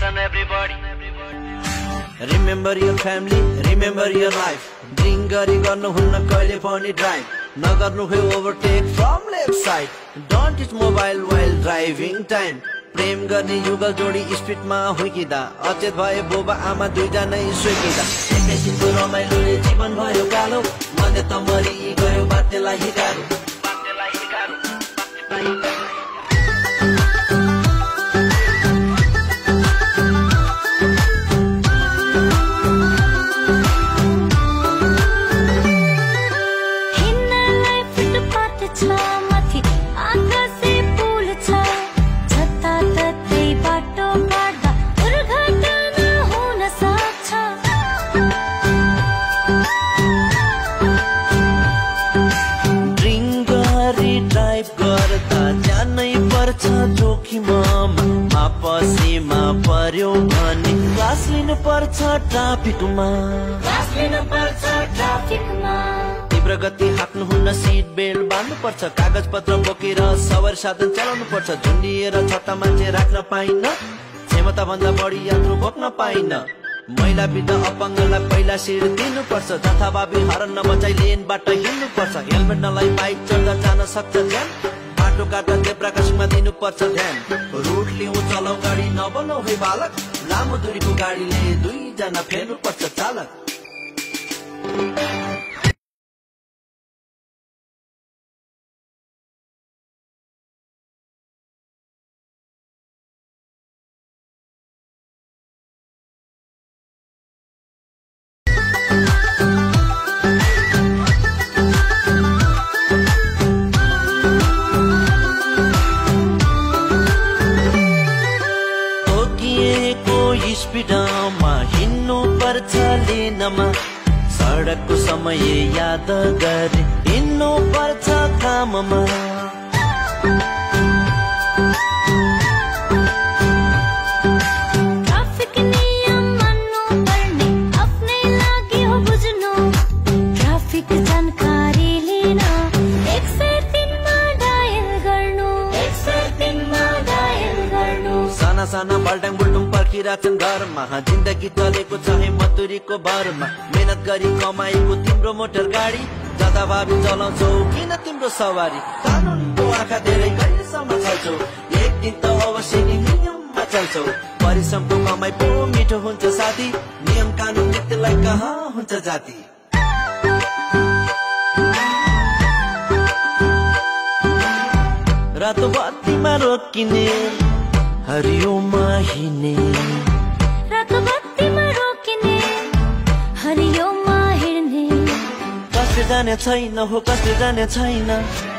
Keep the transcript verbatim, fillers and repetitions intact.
Listen everybody. Remember your family, remember your life. Drink gari garnu hunna kaile pani drive. Nagarnu bhayo overtake from left side. Don't use mobile while driving time. प्रेम गर्ने युगल जोडी speed मा हुइकिदा अचेत भए बुबा आमा दुई जनै सुइकिदा एकैछिनको रमाइलोले जीवन भयो कालो मने त मरि गयो बातेलाई हिगारो बातेलाई हिगारो बातेलाई हिगारो पसीमा पर्यो भने क्लास लिनु पर्छ ट्राफिकमा क्लास लिनु पर्छ ट्राफिकमा तीव्र गति हाक्नु हुन्न सिट बेल्ट बान्नु पर्छ कागज पत्र बोकेर सवारी साधन चलाउनु पर्छ झुन्डिएर छत्ता मान्छे राख्न पाइन क्षमता भन्दा बढी यात्रु बोक्न पाइन महिला वृद्ध अपाङ्गलाई पहिला सिट दिनु पर्छ जथाभावी हरन नबजाई लेनबाट हिँड्नु पर्छ हेलमेट नलाई बाइक चढ्दा जान सक्छ ज्यान बाटो काट्दा जेब्रा क्रसिङमा दिनु पर्छ ध्यान रुट लिऊ चलाउ गाडी नबनाऊ है बालक लामो दूरीको गाडीले दुई जना फेर्नु पर्छ चालक स्पिडमा हिँड्नु पर्छ लेनमा सडकको समय याद गरी हिँड्नु पर्छ काममा ट्राफिक नियम मान्नु पर्ने आफ्नै लागि हो बुझ्नु ट्राफिक जानकारी लिन एक सय तीनमा डायल गर्नु एक सय तीनमा डायल गर्नु साना साना बाल्टाङ बुल्टुङ पर्खिरहेछन् घरमा जिन्दगी चलेको छ है मधुरीको भरमा मेहनत गरी कमाएको तिम्रो मोटर गाडी जथाभावी चलाउँछौ किन तिम्रो सवारी कानुनको आँखा धेरै कहिलेसम्म चल्छौ एक दिन त अवश्य नै नियममा चल्छौ परिश्रमको कमाइ पो मिठो हुन्छ साथी नियम कानुन नीतिलाई कहाँ हुन्छ जाति रातो बत्तीमा रोकिने हरियोमा हिँड्ने रातो बत्तीमा रोकिने हरियोमा हिँड्ने कसले जाने छैन हो कसले जाने छैन